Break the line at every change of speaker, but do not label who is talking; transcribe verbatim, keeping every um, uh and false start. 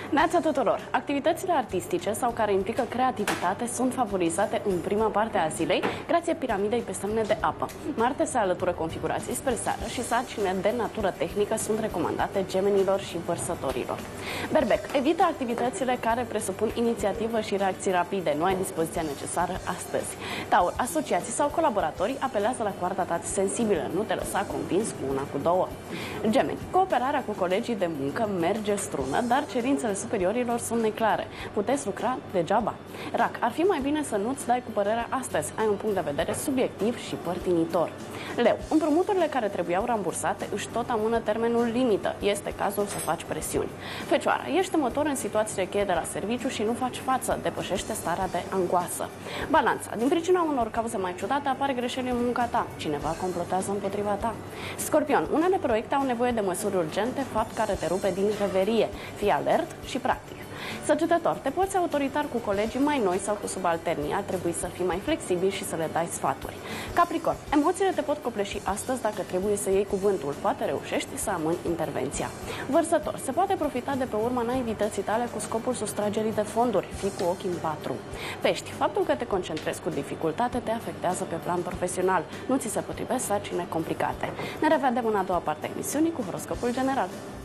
Neața tuturor! Activitățile artistice sau care implică creativitate sunt favorizate în prima parte a zilei grație piramidei pe semne de apă. Marte se alătură configurații spre seară și sarcine de natură tehnică sunt recomandate gemenilor și vărsătorilor. Berbec, evită activitățile care presupun inițiativă și reacții rapide. Nu ai dispoziția necesară astăzi. Taur, asociații sau colaboratori apelează la coarda ta sensibilă. Nu te lăsa convins cu una, cu două. Gemeni, cooperarea cu colegii de muncă merge strună, dar cerințele superiorilor sunt neclare. Puteți lucra degeaba. Rac, ar fi mai bine să nu-ți dai cu părerea astăzi. Ai un punct de vedere subiectiv și părtinitor. Leu, împrumuturile care trebuiau rambursate își tot amână termenul limită. Este cazul să faci presiuni. Fecioara, ești temător în situațiile cheie de la serviciu și nu faci față. Depășește starea de angoasă. Balanța, din pricina unor cauze mai ciudate apare greșeli în munca ta. Cineva complotează împotriva ta. Scorpion, unele proiecte au nevoie de măsuri urgente, fapt care te rupe din reverie. Fii alert și practic. Săgetător, te poți autoritar cu colegii mai noi sau cu subalternii. Ar trebui să fii mai flexibil și să le dai sfaturi. Capricorn, emoțiile te pot copleși astăzi dacă trebuie să iei cuvântul. Poate reușești să amâni intervenția. Vărsător, se poate profita de pe urma naivității tale cu scopul sustragerii de fonduri. Fii cu ochii în patru. Pești, faptul că te concentrezi cu dificultate te afectează pe plan profesional. Nu ți se potrivesc sarcine complicate. Ne revedem în a doua parte a emisiunii cu horoscopul general.